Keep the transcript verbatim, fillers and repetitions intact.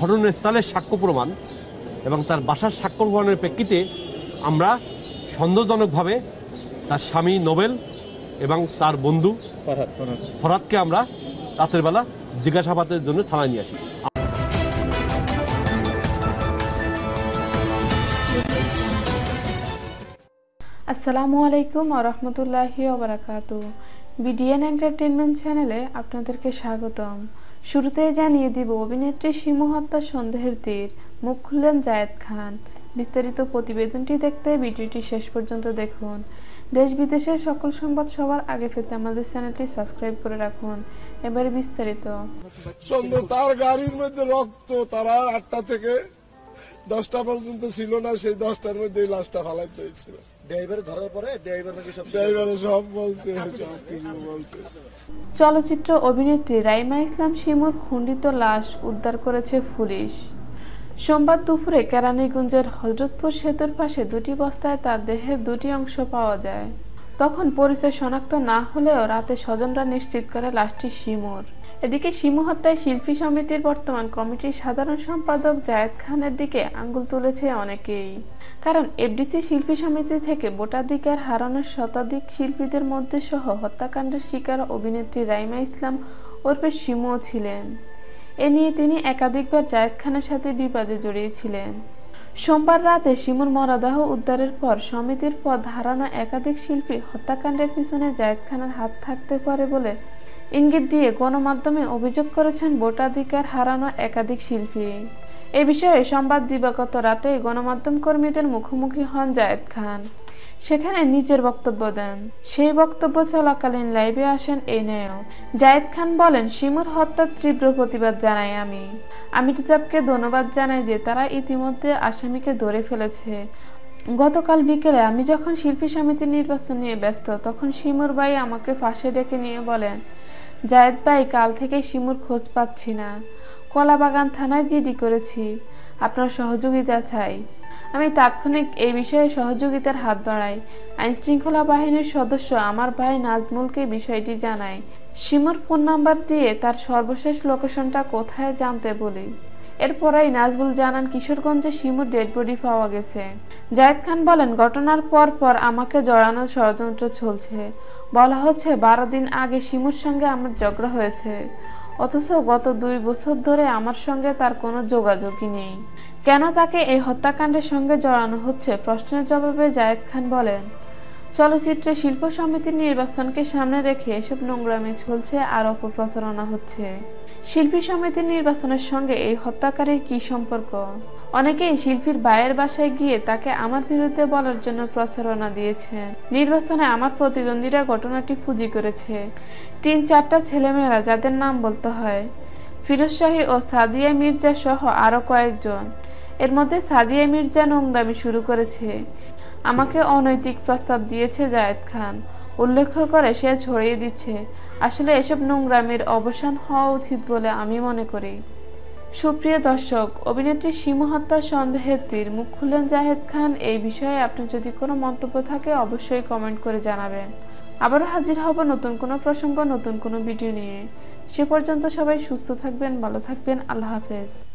ঘটনাস্থলের সাক্ষ্য প্রমাণ এবং তার বাসার সাক্ষ্য প্রমাণের প্রেক্ষিতে আমরা সন্দেহজনকভাবে তার স্বামী নোবেল এবং তার বন্ধু ফরহাদকে আমরা রাতের বেলা জিজ্ঞাসাবাদের জন্য থানায় নিয়ে আসি। আসসালামু আলাইকুম ওয়া রাহমাতুল্লাহি ওয়া বারাকাতুহু। বিডিএন এন্টারটেইনমেন্ট চ্যানেলে আপনাদেরকে স্বাগতম। শুরুতেই জানিয়ে দিব, অভিনেত্রী শিমু হত্যা সন্দেহের তীর, মুখ খুললেন জায়েদ খান। বিস্তারিত প্রতিবেদনটি দেখতে ভিডিওটি শেষ পর্যন্ত দেখুন। দেশ বিদেশের সকল সংবাদ সবার আগে পেতে আমাদের চ্যানেলটি সাবস্ক্রাইব করে রাখুন। এবারে বিস্তারিত। সন্দেহ তার গাড়ির মধ্যে রক্ত, তারা আটটা থেকে দশটা পর্যন্ত ছিল না, সেই দশটার মধ্যে লাশটা ফালাই পেয়েছিল। চলচ্চিত্র অভিনেত্রী রাইমা ইসলাম শিমুর খণ্ডিত লাশ উদ্ধার করেছে পুলিশ। সোমবার দুপুরে কেরানীগঞ্জের হযরতপুর সেতুর পাশে দুটি বস্তায় তার দেহের দুটি অংশ পাওয়া যায়। তখন পরিচয় শনাক্ত না হলেও রাতে স্বজনরা নিশ্চিত করে লাশটি শিমুর। এদিকে শিমু হত্যায় শিল্পী সমিতির বর্তমান কমিটির সাধারণ সম্পাদক জায়েদ খানের দিকে আঙ্গুল তুলেছে অনেকেই। কারণ এফডিসি শিল্পী সমিতি থেকে ভোটাধিকার হারানোর শতাধিক শিল্পীদের মধ্যে সহ হত্যাকাণ্ডের শিকার অভিনেত্রী রাইমা ইসলাম ওরফে শিমুও ছিলেন। এ নিয়ে তিনি একাধিকবার জায়েদ খানের সাথে বিবাদে জড়িয়েছিলেন। সোমবার রাতে শিমুর মরদেহ উদ্ধারের পর সমিতির পদ হারানো একাধিক শিল্পী হত্যাকাণ্ডের পিছনে জায়েদ খানের হাত থাকতে পারে বলে ইঙ্গিত দিয়ে গণমাধ্যমে অভিযোগ করেছেন ভোটাধিকার হারানো একাধিক শিল্পী। এ বিষয়ে সোমবার দিবাগত রাতে গণমাধ্যম কর্মীদের মুখোমুখি হন জায়েদ খান। সেখানে নিজের বক্তব্য দেন। সেই বক্তব্য চলাকালীন লাইভে আসেন এই নায়ক। জায়েদ খান বলেন, শিমুর হত্যার তীব্র প্রতিবাদ জানাই আমি। আমির জাবকে ধন্যবাদ জানাই যে তারা ইতিমধ্যে আসামিকে ধরে ফেলেছে। গতকাল বিকেলে আমি যখন শিল্পী সমিতির নির্বাচন নিয়ে ব্যস্ত, তখন শিমুর ভাই আমাকে পাশে ডেকে নিয়ে বলেন, জায়েদ ভাই, কাল থেকে শিমুর খোঁজ পাচ্ছি না। কলাবাগান থানায় জিডি করেছি, আপনার সহযোগিতা চাই। আমি তাৎক্ষণিক এই বিষয়ে সহযোগিতার হাত বাড়াই। আইনশৃঙ্খলা বাহিনীর সদস্য আমার ভাই নাজমুলকে বিষয়টি জানাই। শিমুর ফোন নাম্বার দিয়ে তার সর্বশেষ লোকেশনটা কোথায় জানতে বলি। এরপরেই নাজমুল জানান কিশোরগঞ্জে শিমুর ডেড বডি পাওয়া গেছে। জায়েদ খান বলেন, ঘটনার পর পর আমাকে জড়ানোর ষড়যন্ত্র চলছে। বলা হচ্ছে বারো দিন আগে শিমুর সঙ্গে আমার ঝগড়া হয়েছে, অথচ গত দুই বছর ধরে আমার সঙ্গে তার কোনো যোগাযোগই নেই। কেন তাকে এই হত্যাকাণ্ডের সঙ্গে জড়ানো হচ্ছে প্রশ্নের জবাবে জায়েদ খান বলেন, চলচ্চিত্রে শিল্প সমিতির নির্বাচনকে সামনে রেখে এসব নোংরামি চলছে আর অপপ্রচারণা হচ্ছে। শিল্পী সমিতির নির্বাচনের সঙ্গে এই হত্যাকারীর কি সম্পর্ক? অনেকেই শিল্পীর ভাইয়ের বাসায় গিয়ে তাকে আমার বিরুদ্ধে বলার জন্য প্রচারণা দিয়েছেন। নির্বাচনে আমার প্রতিদ্বন্দ্বীরা ঘটনাটি পুঁজি করেছে। তিন চারটা ছেলেমেয়েরা, যাদের নাম বলতে হয়, ফিরোজ শাহী ও সাদিয়া মির্জা সহ আরো কয়েকজন। এর মধ্যে সাদিয়া মির্জা নোংরামি শুরু করেছে। আমাকে অনৈতিক প্রস্তাব দিয়েছে জায়েদ খান, উল্লেখ করে সে ছড়িয়ে দিচ্ছে। আসলে এসব নোংরামির অবসান হওয়া উচিত বলে আমি মনে করি। সুপ্রিয় দর্শক, অভিনেত্রী শিমু হত্যার সন্দেহের তীর, মুখ খুললেন জায়েদ খান। এই বিষয়ে আপনার যদি কোনো মন্তব্য থাকে অবশ্যই কমেন্ট করে জানাবেন। আবারও হাজির হব নতুন কোনো প্রসঙ্গ, নতুন কোনো ভিডিও নিয়ে। সে পর্যন্ত সবাই সুস্থ থাকবেন, ভালো থাকবেন। আল্লাহ হাফেজ।